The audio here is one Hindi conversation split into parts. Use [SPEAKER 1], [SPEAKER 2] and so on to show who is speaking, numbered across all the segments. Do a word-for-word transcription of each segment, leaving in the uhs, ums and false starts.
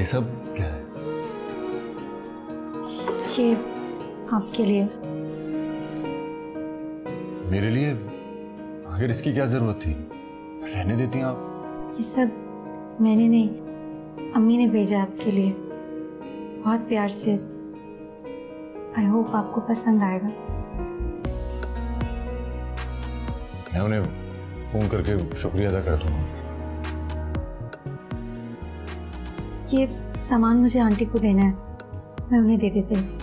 [SPEAKER 1] ये सब क्या है?
[SPEAKER 2] ये आपके लिए।
[SPEAKER 1] मेरे लिए? अगर इसकी क्या जरूरत थी? रहने देती हैं आप।
[SPEAKER 2] ये सब मैंने नहीं, अम्मी ने भेजा आपके लिए, बहुत प्यार से। आई होप आपको पसंद आएगा।
[SPEAKER 1] मैं उन्हें फोन करके शुक्रिया अदा कर दूंगा।
[SPEAKER 2] ये सामान मुझे आंटी को देना है, मैं उन्हें दे देती हूँ।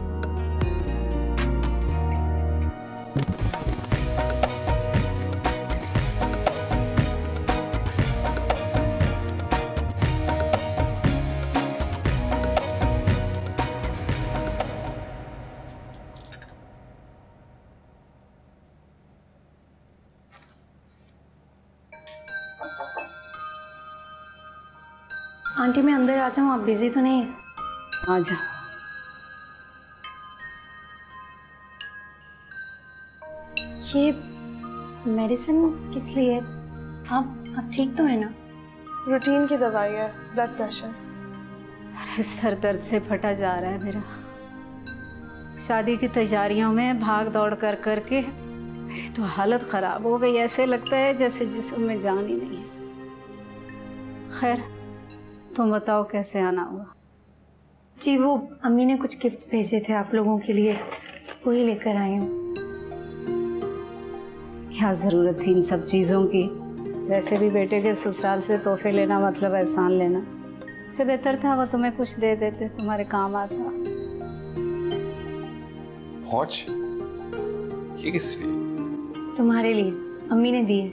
[SPEAKER 2] आंटी मैं अंदर आ जाऊँ, आप बिजी तो नहीं है?
[SPEAKER 3] आ जा।
[SPEAKER 2] ये मेडिसिन किस लिए? आप आप ठीक तो है ना?
[SPEAKER 4] रूटीन की दवाई है, ब्लड प्रेशर।
[SPEAKER 3] अरे सर दर्द से फटा जा रहा है मेरा। शादी की तैयारियों में भाग दौड़ कर कर के मेरी तो हालत खराब हो गई। ऐसे लगता है जैसे जिस्म में जान ही नहीं है। खैर तुम बताओ कैसे आना हुआ?
[SPEAKER 2] जी वो अम्मी ने कुछ गिफ्ट्स भेजे थे आप लोगों के लिए, वही लेकर आई हूँ।
[SPEAKER 3] क्या ज़रूरत थी इन सब चीज़ों की? वैसे भी बेटे के ससुराल से तोहफे लेना मतलब एहसान लेना। इससे बेहतर था वो तुम्हें कुछ दे देते, तुम्हारे काम आता।
[SPEAKER 1] वॉच? ये किस लिए?
[SPEAKER 2] तुम्हारे लिए, अम्मी ने दी है।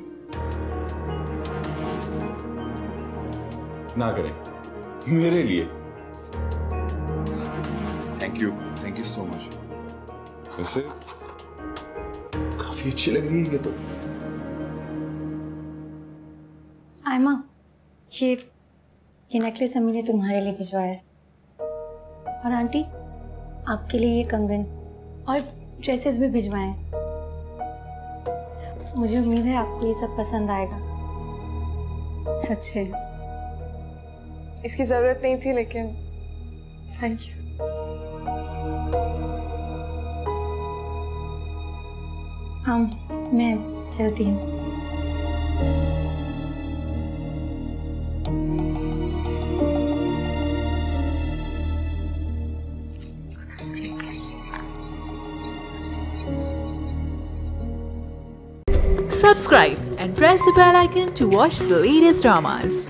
[SPEAKER 1] ना करें, मेरे लिए। Thank you, thank you so much. वैसे काफी अच्छी लग रही है ये तो।
[SPEAKER 2] आयमा, ये ये नेकलेस अम्मी ने तुम्हारे लिए भिजवाया है, और आंटी आपके लिए ये कंगन और ड्रेसेस भी भिजवाए हैं। मुझे उम्मीद है आपको ये सब पसंद आएगा।
[SPEAKER 3] अच्छे,
[SPEAKER 4] इसकी जरूरत नहीं थी लेकिन थैंक यू।
[SPEAKER 2] हाँ मैं चलती हूँ।
[SPEAKER 5] Subscribe and press the bell icon to watch the latest dramas.